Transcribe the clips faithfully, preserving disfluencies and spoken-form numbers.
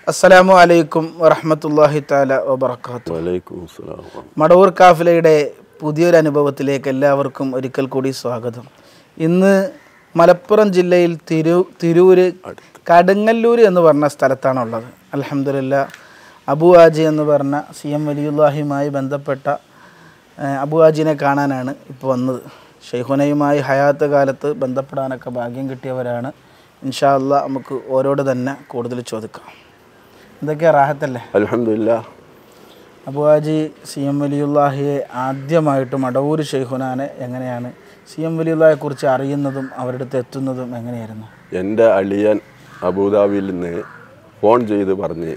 അസ്സലാമു അലൈക്കും വറഹ്മത്തുള്ളാഹി തആല വബറകാതുഹു. വലൈക്കും അസ്സലാം. മടവൂർ കാഫിലയുടെ പുതിയൊരു അനുഭവത്തിലേക്ക് എല്ലാവർക്കും ഒരിക്കൽ കൂടി സ്വാഗതം. ഇന്ന് മലപ്പുറം ജില്ലയിൽ തിരു തിരൂര് കടുങ്ങല്ലൂർ എന്ന് പറഞ്ഞ സ്ഥലത്താണുള്ളത്. അൽഹംദുലില്ലാ അബു ആജി എന്ന് പറഞ്ഞ സി എം വലിയുല്ലാഹിയുമായി ബന്ധപ്പെട്ട അബു ആജിനെ കാണാനാണ് ഇപ്പോൾ വന്നത്. ഷെയ്ഖുനയുമായി ഹയാത്ത് കാലത്ത് ബന്ധപ്പെടാനൊക്കെ ഭാഗ്യം കിട്ടിയവരാണ്. ഇൻഷാ അല്ലാഹ് നമുക്ക് ഓരോട് തന്നെ കൂടുതൽ ചോദിക്കാം. എന്തൊക്കെയാ റാഹത്തല്ലേ? അൽഹംദുലില്ലാ. അബു ആജി സി എം വലിയുല്ലാഹിയെ ആദ്യമായിട്ട് മടവൂർ ഷെയ്ഖുനാനെ എങ്ങനെയാണ് സി എം വലിയുല്ലാഹിയെ കുറിച്ച് അറിയുന്നതും അവരുടെ അടുത്ത് എത്തുന്നതും എങ്ങനെയായിരുന്നു? എൻ്റെ അളിയൻ അബുദാബിയിൽ നിന്ന് ഫോൺ ചെയ്ത് പറഞ്ഞ്,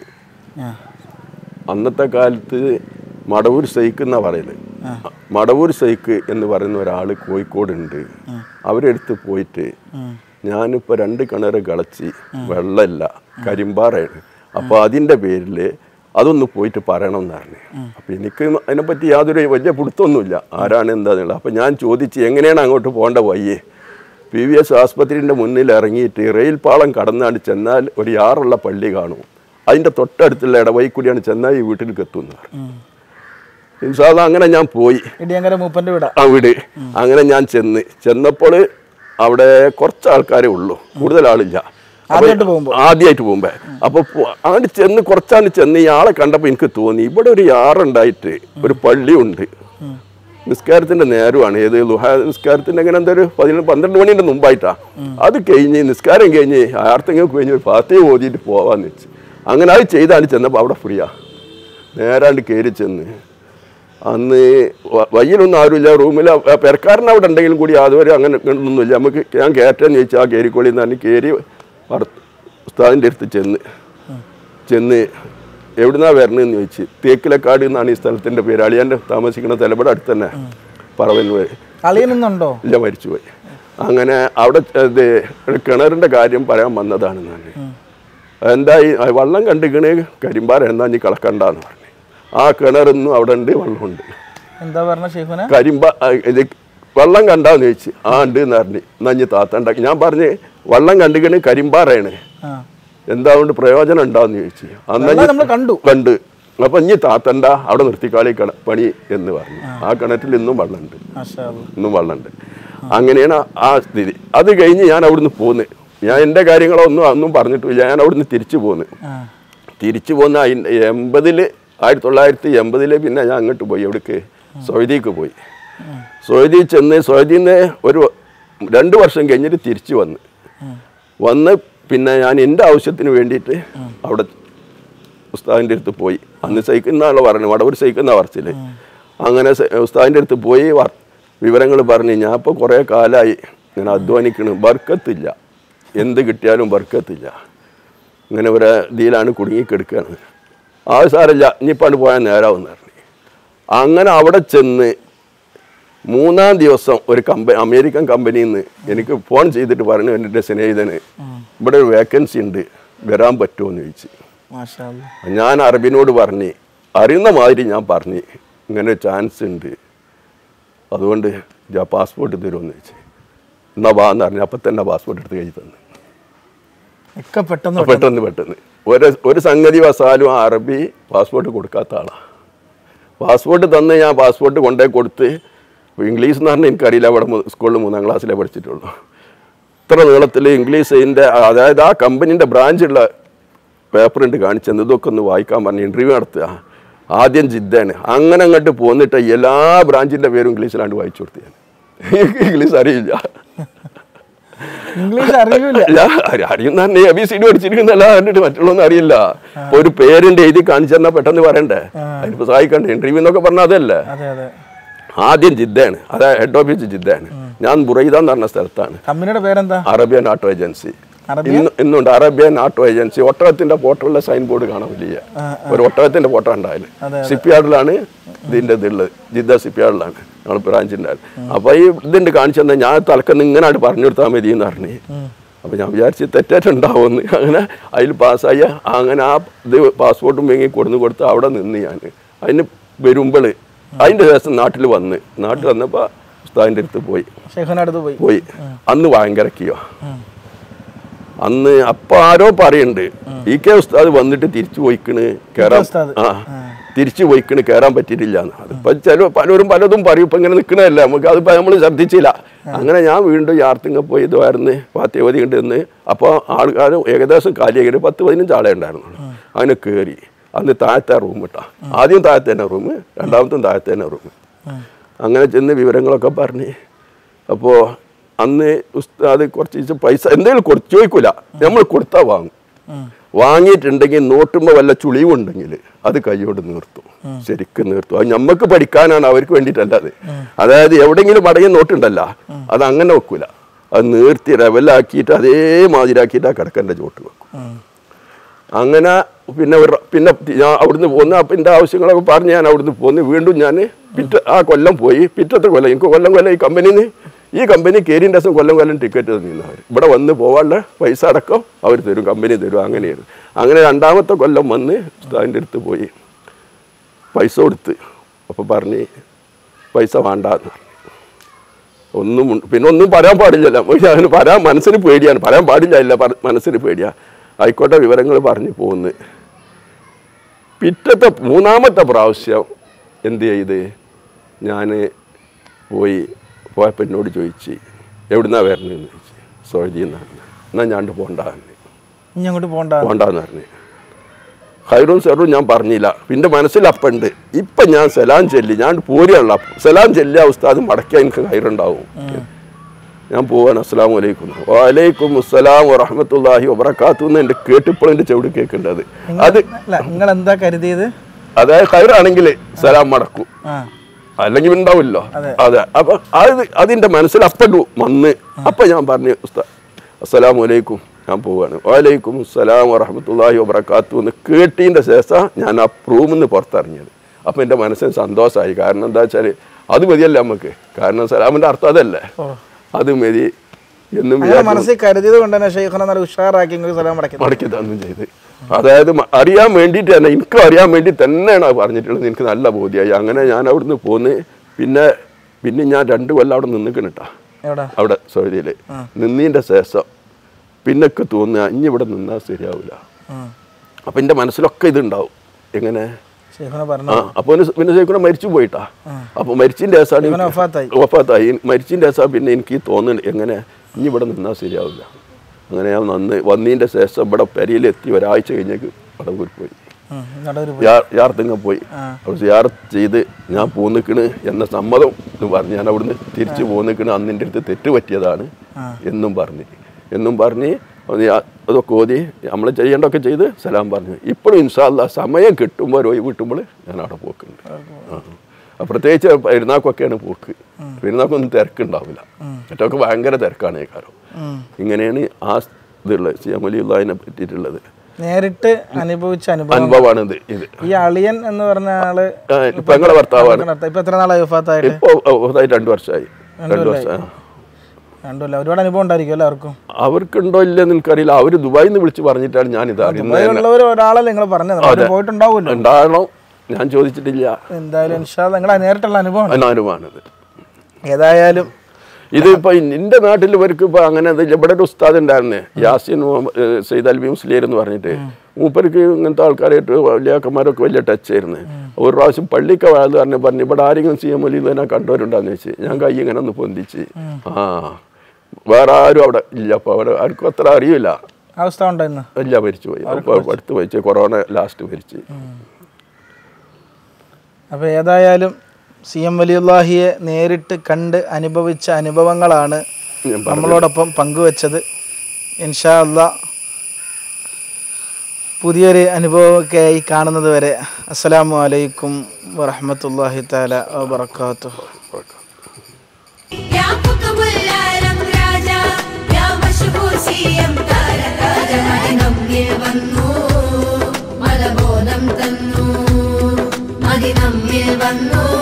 അന്നത്തെ കാലത്ത് മടവൂർ ഷെയ്ഖ് എന്നാ പറയല്. മടവൂർ ഷെയ്ഖ് എന്ന് പറയുന്ന ഒരാൾ കോഴിക്കോടുണ്ട്. അവരെടുത്ത് പോയിട്ട് ഞാനിപ്പോൾ രണ്ട് കിണറ് കളച്ച് വെള്ളമില്ല, കരിമ്പാറയാണ്, അപ്പോൾ അതിൻ്റെ പേരിൽ അതൊന്ന് പോയിട്ട് പറയണം എന്നാണ്. അപ്പം എനിക്ക് അതിനെപ്പറ്റി യാതൊരു വലിയ പിടുത്തൊന്നുമില്ല, ആരാണ് എന്താണെന്നുള്ളത്. അപ്പം ഞാൻ ചോദിച്ച് എങ്ങനെയാണ് അങ്ങോട്ട് പോകേണ്ട വയ്യേ. പി വി എസ് ആസ്പത്രിൻ്റെ മുന്നിൽ ഇറങ്ങിയിട്ട് റെയിൽ പാളം കടന്നാണ് ചെന്നാൽ ഒരു യാറുള്ള പള്ളി കാണും, അതിൻ്റെ തൊട്ടടുത്തുള്ള ഇടവഴിക്കൂടിയാണ് ചെന്നാൽ ഈ വീട്ടിലേക്ക് എത്തുന്നത്. ഇൻഷാ അല്ലാഹ് അങ്ങനെ ഞാൻ പോയി. ആ വീട് അങ്ങനെ ഞാൻ ചെന്ന് ചെന്നപ്പോൾ അവിടെ കുറച്ച് ആൾക്കാരേ ഉള്ളൂ, കൂടുതൽ ആളില്ല ആദ്യമായിട്ട് പോകുമ്പോ. അപ്പൊ അങ്ങോട്ട് ചെന്ന് കുറച്ചാണ് ചെന്ന് ഇയാളെ കണ്ടപ്പോൾ എനിക്ക് തോന്നി ഇവിടെ ഒരു യാറുണ്ടായിട്ട് ഒരു പള്ളിയുണ്ട്, നിസ്കാരത്തിന്റെ നേരമാണ്, ഏത് ലുഹാ നിസ്കാരത്തിന്റെ അങ്ങനെ എന്താ ഒരു പതിനൊന്ന് പന്ത്രണ്ട് മണിന്റെ മുമ്പായിട്ടാ. അത് കഴിഞ്ഞ് നിസ്കാരം കഴിഞ്ഞ് ആർക്കെങ്കിലും കഴിഞ്ഞ് ഒരു ഫാത്തിഹ ഓതിയിട്ട് പോവാന്ന് വെച്ച് അങ്ങനെ അത് ചെയ്താണ് ചെന്നപ്പോൾ അവിടെ ഫ്രീയാ. നേരാണ്ട് കയറി ചെന്ന് അന്ന് വയ്യിലൊന്നും ആരുമില്ല, റൂമിൽ പെരക്കാരൻ അവിടെ ഉണ്ടെങ്കിലും കൂടി അതുവരെ അങ്ങനെ ഒന്നുമില്ല. നമുക്ക് ഞാൻ കയറ്റാന്ന് ചോദിച്ചാൽ ആ കയറിക്കോളി എന്ന് പറഞ്ഞ് കയറി ഉസ്താദിൻ്റെ അടുത്ത് ചെന്ന് ചെന്ന് എവിടുന്നാണ് വരണമെന്ന് ചോദിച്ച്. തേക്കിലക്കാട് എന്നാണ് ഈ സ്ഥലത്തിൻ്റെ പേര്. അളിയാൻ്റെ താമസിക്കുന്ന തലപ്പട അടുത്ത് തന്നെ പറവന്നൂർ. അളിയനുണ്ടോ? ഇല്ല, മരിച്ചുപോയി. അങ്ങനെ അവിടെ ഇത് കിണറിൻ്റെ കാര്യം പറയാൻ വന്നതാണ് ഞാൻ. എന്തായി വെള്ളം കണ്ടിക്കണേ കരിമ്പാറ എന്നാ നീ കളക്കണ്ടെന്ന് പറഞ്ഞു. ആ കിണറൊന്നും അവിടെ ഉണ്ട്, വെള്ളമുണ്ട്. എന്താ പറഞ്ഞ ഷെയ്ഖുന? കരിമ്പ ഇത് വെള്ളം കണ്ടാന്ന് ചോദിച്ചു. ആ ഉണ്ട് എന്ന് പറഞ്ഞു. നഞ്ഞ് താത്തണ്ടാക്കി. ഞാൻ പറഞ്ഞ് വെള്ളം കണ്ടിക്കണേ കരിമ്പാറയാണ്, എന്താ കൊണ്ട് പ്രയോജനം ഉണ്ടാന്ന് ചോദിച്ചു. അന്ന് കണ്ടു കണ്ട് അപ്പൊ ഇനി താത്തണ്ട, അവിടെ നിർത്തിക്കാളി കണ പണി എന്ന് പറഞ്ഞു. ആ കിണറ്റിൽ ഇന്നും വെള്ളമുണ്ട്, ഇന്നും വെള്ളമുണ്ട്. അങ്ങനെയാണ് ആ സ്ഥിതി. അത് കഴിഞ്ഞ് ഞാൻ അവിടുന്ന് പോന്ന്. ഞാൻ എൻ്റെ കാര്യങ്ങളൊന്നും അന്നും പറഞ്ഞിട്ടില്ല. ഞാൻ അവിടുന്ന് തിരിച്ചു പോന്ന്. തിരിച്ചു പോന്ന് എൺപതില് ആയിരത്തി തൊള്ളായിരത്തി എൺപതില് പിന്നെ ഞാൻ അങ്ങോട്ട് പോയി. എവിടേക്ക്? സൗദിക്ക് പോയി. സൗദി ചെന്ന് സൗദിയിൽ നിന്ന് ഒരു രണ്ട് വർഷം കഴിഞ്ഞിട്ട് തിരിച്ചു വന്ന് വന്ന് പിന്നെ ഞാൻ എൻ്റെ ആവശ്യത്തിന് വേണ്ടിയിട്ട് അവിടെ ഉസ്താദിൻ്റെ അടുത്ത് പോയി. അന്ന് സഹിക്കുന്നാണല്ലോ പറഞ്ഞു, വടവൂർ സഹിക്കുന്ന പറച്ചില്. അങ്ങനെ ഉസ്താദിൻ്റെ അടുത്ത് പോയി വിവരങ്ങൾ പറഞ്ഞ് ഞാൻ ഇപ്പോൾ കുറേ കാലമായി ഇങ്ങനെ അധ്വാനിക്കണം, ബർക്കത്തില്ല, എന്ത് കിട്ടിയാലും ബർക്കത്തില്ല, ഇങ്ങനെ ഒരു ഇതിലാണ് കുടുങ്ങിക്കെടുക്കുകയാണ്. ആ സാരമില്ല, ഇനിയിപ്പാണ്ട് പോയാൽ നേരാവെന്ന് പറഞ്ഞു. അങ്ങനെ അവിടെ ചെന്ന് മൂന്നാം ദിവസം ഒരു കമ്പനി, അമേരിക്കൻ കമ്പനിയിൽ നിന്ന് എനിക്ക് ഫോൺ ചെയ്തിട്ട് പറഞ്ഞു, എൻ്റെ സ്നേഹിതന് ഇവിടെ ഒരു വേക്കൻസി ഉണ്ട്, വരാൻ പറ്റുമോ എന്ന് ചോദിച്ചു. ഞാൻ അറബിനോട് പറഞ്ഞ് അറിയുന്ന മാതിരി ഞാൻ പറഞ്ഞ് ഇങ്ങനെ ഒരു ചാൻസ് ഉണ്ട്, അതുകൊണ്ട് ഞാൻ പാസ്പോർട്ട് തരുമെന്ന് ചോദിച്ചു. എന്നാ വാ എന്ന് പറഞ്ഞു. അപ്പം തന്നെ പാസ്പോർട്ട് എടുത്ത് കഴിച്ച് തന്നു. പെട്ടെന്ന് പെട്ടെന്ന് പെട്ടെന്ന് ഒരു ഒരു സംഗതി വസാലും ആ അറബി പാസ്പോർട്ട് കൊടുക്കാത്ത ആളാണ്. പാസ്പോർട്ട് തന്ന് ഞാൻ പാസ്പോർട്ട് കൊണ്ടേ കൊടുത്ത്. ഇംഗ്ലീഷ് എന്ന് പറഞ്ഞാൽ എനിക്കറിയില്ല, അവിടെ സ്കൂളിൽ മൂന്നാം ക്ലാസ്സിലേ പഠിച്ചിട്ടുള്ളൂ. ഇത്ര നീളത്തിൽ ഇംഗ്ലീഷിൻ്റെ, അതായത് ആ കമ്പനീൻ്റെ ബ്രാഞ്ചുള്ള പേപ്പർ ഉണ്ട് കാണിച്ചത്, ഇതൊക്കെ ഒന്ന് വായിക്കാൻ പറഞ്ഞ് ഇൻ്റർവ്യൂ നടത്തുക. ആദ്യം ജിദ്ദയാണ്. അങ്ങനെ അങ്ങോട്ട് പോന്നിട്ട് എല്ലാ ബ്രാഞ്ചിൻ്റെ പേരും ഇംഗ്ലീഷിലാണ്ട് വായിച്ചു കൊടുത്തു. ഞാൻ ഇംഗ്ലീഷ് അറിയില്ല, ഇംഗ്ലീഷ് അറിയില്ല, അറിയുന്ന എ ബി സി ഡി പഠിച്ചിരിക്കുന്നല്ല, കണ്ടിട്ട് മറ്റുള്ളൊന്നും അറിയില്ല. ഇപ്പൊ ഒരു പേരിന്റെ എഴുതി കാണിച്ചു തന്നാൽ പെട്ടെന്ന് പറയണ്ടേ, അതിനിപ്പോ സഹായിക്കണ്ടേ. ഇന്റർവ്യൂ എന്നൊക്കെ പറഞ്ഞാൽ അതല്ലേ. ആദ്യം ജിദ്ദയാണ്, അതായത് ഹെഡ് ഓഫീസ് ജിദ്ദയാണ്. ഞാൻ ബുറൈദ എന്ന് പറഞ്ഞ സ്ഥലത്താണ്. കമ്പനിയുടെ പേരെന്താ? Arabian auto agency. ഇന്ന് ഇന്നുണ്ട് അറേബ്യൻ ഓട്ടോ ഏജൻസി. ഒട്ടകത്തിന്റെ ഫോട്ടോയുള്ള സൈൻ ബോർഡ് കാണാൻ വലിയ ഒരു ഒട്ടകത്തിന്റെ ഫോട്ടോ ഉണ്ടായാലും ഷിപ്പ്യാർഡിലാണ് ഇതിന്റെ ഇതുള്ളത്. ജിദ്ദ ഷിപ്പ്യാർഡിലാണ് ഞങ്ങൾ ബ്രാഞ്ചിൻ്റെ. അപ്പൊ ഈ ഇതുണ്ട് കാണിച്ചു തന്നെ ഞാൻ തലക്കെന്ന് ഇങ്ങനെ പറഞ്ഞു കൊടുത്താൽ മതി എന്ന് പറഞ്ഞു. അപ്പൊ ഞാൻ വിചാരിച്ച് തെറ്റായിട്ടുണ്ടാവുമെന്ന്. അങ്ങനെ അതിൽ പാസ്സായി. അങ്ങനെ ആ ഇത് പാസ്പോർട്ടും വാങ്ങി കൊടുന്ന് കൊടുത്ത് അവിടെ നിന്ന് ഞാൻ അതിന് വരുമ്പോൾ അതിൻ്റെ ദിവസം നാട്ടിൽ വന്ന് നാട്ടിൽ വന്നപ്പോൾ ഉസ്താദിൻ്റെ അടുത്ത് പോയി പോയി അന്ന് ഭയങ്കര കിയോ അന്ന് അപ്പൊ ആരോ പറയുന്നുണ്ട് ഇ കെ ഉസ്താദ് വന്നിട്ട് തിരിച്ചു പോയിക്കണ് കയറാൻ ആ തിരിച്ചു പോയിക്കണ് കയറാൻ പറ്റിയിട്ടില്ല എന്ന്. അതിപ്പോ ചില പലരും പലതും പറയും ഇപ്പൊ ഇങ്ങനെ നിൽക്കണല്ല നമുക്ക് അതിപ്പോ നമ്മൾ ശ്രദ്ധിച്ചില്ല. അങ്ങനെ ഞാൻ വീണ്ടും യാർത്തിങ്ങ പോയി ഇതുവായിരുന്നു പാത്യവതി കണ്ടിരുന്ന്. അപ്പോൾ ആൾക്കാർ ഏകദേശം കാലിയായിട്ട് പത്ത് പതിനഞ്ച് ആളെ ഉണ്ടായിരുന്നുള്ളൂ. അങ്ങനെ കയറി അന്ന് താഴത്തെ റൂം ഇട്ടാ ആദ്യം താഴത്തെ തന്നെ റൂം, രണ്ടാമത്തും താഴത്തെ തന്നെ റൂം. അങ്ങനെ ചെന്ന് വിവരങ്ങളൊക്കെ പറഞ്ഞ് അപ്പോൾ അന്ന് ഉസ്താദ് കുറച്ച് പൈസ എന്തെങ്കിലും കൊടുത്ത് ചോദിക്കൂല, നമ്മൾ കൊടുത്താൽ വാങ്ങും. വാങ്ങിയിട്ടുണ്ടെങ്കിൽ നോട്ടുമ്പോൾ വല്ല ചുളിവുണ്ടെങ്കിൽ അത് കൈയോട് നിർത്തും, ശരിക്കും നിർത്തും. അത് നമുക്ക് പഠിക്കാനാണ്, അവർക്ക് വേണ്ടിയിട്ടല്ലാതെ. അതായത് എവിടെയെങ്കിലും മടങ്ങിയ നോട്ടുണ്ടല്ല അത് അങ്ങനെ വെക്കൂല, അത് നിർത്തി ലെവലാക്കിയിട്ട് അതേമാതിരിയാക്കിയിട്ട് ആ കിടക്കൻ്റെ ചോട്ട് വെക്കും. അങ്ങനെ പിന്നെ ഒരു പിന്നെ ഞാൻ അവിടുന്ന് പോന്ന് അപ്പം എൻ്റെ ആവശ്യങ്ങളൊക്കെ പറഞ്ഞ് ഞാൻ അവിടുന്ന് പോന്ന് വീണ്ടും ഞാൻ പിറ്റ ആ കൊല്ലം പോയി. പിറ്റത്തെ കൊല്ലം എനിക്ക് കൊല്ലം കൊല്ലം ഈ കമ്പനിയിൽ നിന്ന് ഈ കമ്പനി കയറിൻ്റെ ദിവസം കൊല്ലം കൊല്ലം ടിക്കറ്റ് തന്നിരുന്നവർ ഇവിടെ വന്ന് പോകാനുള്ള പൈസ അടക്കം അവർ തരും, കമ്പനി തരും. അങ്ങനെയാണ്. അങ്ങനെ രണ്ടാമത്തെ കൊല്ലം വന്ന് ഉസ്താദിൻ്റെ അടുത്ത് പോയി പൈസ കൊടുത്ത്. അപ്പോൾ പറഞ്ഞ് പൈസ വേണ്ടാന്ന് പറഞ്ഞു. ഒന്നും പിന്നെ ഒന്നും പറയാൻ പാടില്ലല്ലോ, അതിന് പറയാൻ മനസ്സിന് പേടിയാണ്, പറയാൻ പാടില്ല, ഇല്ല മനസ്സിന് പേടിയാണ്. ആയിക്കോട്ടെ വിവരങ്ങൾ പറഞ്ഞു പോകുന്നു. പിറ്റത്തെ മൂന്നാമത്തെ പ്രാവശ്യം എന്ത് ചെയ്ത് ഞാൻ പോയി പോയപ്പോൾ എന്നോട് ചോദിച്ച് എവിടുന്നാണ് വരണതെന്ന് ചോദിച്ചു. സൗദിയിൽ നിന്നാണ്. എന്നാൽ ഞാണ്ട് പോകണ്ടെന്ന് ഇങ്ങോട്ട് പോകണ്ട പോകണ്ടെന്ന് പറഞ്ഞു. ഹൈറും സെറും ഞാൻ പറഞ്ഞില്ല. പിന്നെ മനസ്സിലപ്പുണ്ട് ഇപ്പം ഞാൻ സലാം ചെല്ലി ഞാൻ പോരുകയുള്ള സലാം ചെല്ലിയ ഉസ്താദ് മടക്കിയാൽ എനിക്ക് ഹൈറുണ്ടാവും. ഞാൻ പോവാൻ അസ്സലാമു അലൈക്കും വലൈക്കും അസ്സലാം വറഹ്മത്തുള്ളാഹി വബറകാതുഹു എന്ന് എൻ്റെ കേട്ടിപ്പോൾ എൻ്റെ ചെവിട് കേൾക്കേണ്ടത്. അത് നിങ്ങൾ എന്താ കരുതിയത്? അതായത് ഹൈറാണെങ്കിൽ സലാം മടക്കും, അല്ലെങ്കിൽ ഉണ്ടാവില്ലോ. അതെ. അപ്പൊ അത് അതിൻ്റെ മനസ്സിൽ അപ്പു വന്ന് അപ്പം ഞാൻ പറഞ്ഞു ഉസ്താദ് അസ്സലാമു അലൈക്കും ഞാൻ പോവാണ്. വലൈക്കും അസ്സലാം വറഹ്മത്തുള്ളാഹി വബറകാതുഹു എന്ന് കേട്ടതിൻ്റെ ശേഷം ഞാൻ ആ റൂമിൽ നിന്ന് പുറത്തിറങ്ങിയത്. അപ്പം എൻ്റെ മനസ്സിന് സന്തോഷമായി. കാരണം എന്താ വെച്ചാൽ അത് മതിയല്ലേ നമുക്ക്, കാരണം സലാമിൻ്റെ അർത്ഥം അതല്ലേ, അത് മതി എന്നും മനസ്സിൽ കരുതിയത് കൊണ്ട് തന്നെ ഷെയ്ഖുനെ ഉഷാറാക്കി മടക്കി തന്നും ചെയ്ത്. അതായത് അറിയാൻ വേണ്ടിയിട്ട് തന്നെ എനിക്കും അറിയാൻ വേണ്ടി തന്നെയാണ് അത് പറഞ്ഞിട്ടുള്ളത്. എനിക്ക് നല്ല ബോധ്യമായി. അങ്ങനെ ഞാൻ അവിടുന്ന് പോന്ന് പിന്നെ പിന്നെ ഞാൻ രണ്ട് കൊല്ലം അവിടെ നിന്നിക്കണിട്ടാ അവിടെ സൗദിയിൽ നിന്നതിൻ്റെ ശേഷം പിന്നൊക്കെ തോന്നുക ഇനി ഇവിടെ നിന്നാൽ ശരിയാവില്ല. അപ്പം എൻ്റെ മനസ്സിലൊക്കെ ഇതുണ്ടാവും. എങ്ങനെ ആ അപ്പോൾ പിന്നെ ശേഖുന മരിച്ചു പോയിട്ടാ. അപ്പോൾ മരിച്ചിൻ്റെ ശേഷമാണ് വഫാത്തായി. മരിച്ചിൻ്റെ ശേഷം പിന്നെ എനിക്ക് തോന്നുന്നുണ്ട് എങ്ങനെ ഇനി ഇവിടെ നിന്നാൽ ശരിയാവില്ല. അങ്ങനെ ഞാൻ നന്ന് വന്നതിൻ്റെ ശേഷം ഇവിടെ പെരയിലെത്തി ഒരാഴ്ച കഴിഞ്ഞേക്ക് വടവൂർ പോയി യാർത്തിങ്ങ പോയി. അവിടെ സിയാറത്ത് ചെയ്ത് ഞാൻ പോന്നിക്കണ് എന്ന സമ്മതം എന്ന് പറഞ്ഞ് ഞാൻ അവിടുന്ന് തിരിച്ച് പോന്നിക്കണ്. അന്നിൻ്റെ അടുത്ത് തെറ്റ് പറ്റിയതാണ് എന്നും പറഞ്ഞ് എന്നും പറഞ്ഞ് അതൊക്കെ ഓതി നമ്മൾ ചെയ്യേണ്ടതൊക്കെ ചെയ്ത് സലാം പറഞ്ഞു. ഇപ്പോഴും ഇൻഷാ അല്ലാഹ് സമയം കിട്ടുമ്പോൾ ഒരു ഒഴിവ് കിട്ടുമ്പോൾ ഞാൻ അവിടെ പോക്കുണ്ട്. ആ പ്രത്യേകിച്ച് പെരുന്നാക്കൊക്കെയാണ് പോക്ക്. പെരുന്നാക്കൊന്നും തിരക്കുണ്ടാവില്ല, മറ്റൊക്കെ ഭയങ്കര തിരക്കാണ് ഈ കാലം. ഇങ്ങനെയാണ് ആ ഇതുള്ളത് സി എം വലിയുള്ളതിനെ പറ്റിയിട്ടുള്ളത്. നേരിട്ട് അനുഭവിച്ച അനുഭവമാണ് ഇത്. ഇത് ഈ അളിയൻ എന്ന് പറഞ്ഞ ആള് പെങ്ങളെ ഭർത്താവാണ്. ഇപ്പൊ എത്ര നാളായി വഫാത്തായിട്ട്? ഇപ്പോൾ രണ്ട് വർഷമായി. രണ്ട് വർഷം ഒരുപാട് അനുഭവം ഉണ്ടായിരിക്കും എല്ലാവർക്കും. അവർക്കുണ്ടോ ഇല്ലെന്ന് എനിക്കറിയില്ല. അവർ ദുബായിൽ നിന്ന് വിളിച്ച് പറഞ്ഞിട്ടാണ് ഞാൻ ഇത് അറിയുന്നത്. ഒരാളല്ലേ നിങ്ങൾ പറഞ്ഞത്, പോയിട്ടുണ്ടാവുമല്ലോ. ഉണ്ടാകണം, ഞാൻ ചോദിച്ചിട്ടില്ല. എന്തായാലും നിങ്ങളെ നേരിട്ടുള്ള അനുഭവം അനുഭവമാണിത്. ഏതായാലും ഇതിപ്പോ എന്റെ നാട്ടിൽ ഇവർക്ക് ഇപ്പൊ അങ്ങനെ ഇവിടെ ഒരു ഉസ്താദ് ഉണ്ടായിരുന്നേ, യാസിൻ സയ്യിദ് അൽബി മുസ്ലിയർ എന്ന് പറഞ്ഞിട്ട്. മൂപ്പർക്ക് ഇങ്ങനത്തെ ആൾക്കാരായിട്ട് വലിയാക്കന്മാരൊക്കെ വലിയ ടച്ച് ആയിരുന്നു. ഒരു പ്രാവശ്യം പള്ളിക്ക വാഴ് പറഞ്ഞു പറഞ്ഞു ഇവിടെ ആരെങ്കിലും സി എം അലി തന്നെ കണ്ടവരുണ്ടാന്ന് വെച്ച് ഞാൻ കൈ ഇങ്ങനെ ഒന്ന് പൊന്തിച്ച്. ആ വേറെ ആരും അവിടെ ഇല്ല. അപ്പൊ അവിടെ ആർക്കും അത്ര അറിയില്ല. അവസ്ഥ ഉണ്ടായിരുന്നു. ഇല്ല, മരിച്ചു പോയി. അടുത്ത് പോയിച്ച് കൊറോണ ലാസ്റ്റ് മരിച്ച്. അപ്പോൾ ഏതായാലും സി എം വലിയുള്ളാഹിയെ നേരിട്ട് കണ്ട് അനുഭവിച്ച അനുഭവങ്ങളാണ് നമ്മളോടൊപ്പം പങ്കുവച്ചത്. ഇൻഷാ അല്ലാഹ് പുതിയൊരു അനുഭവമൊക്കെ ആയി കാണുന്നത് വരെ അസ്സലാമു അലൈക്കും വറഹ്മത്തുള്ളാഹി തആല വബറകാതുഹു. വന്നു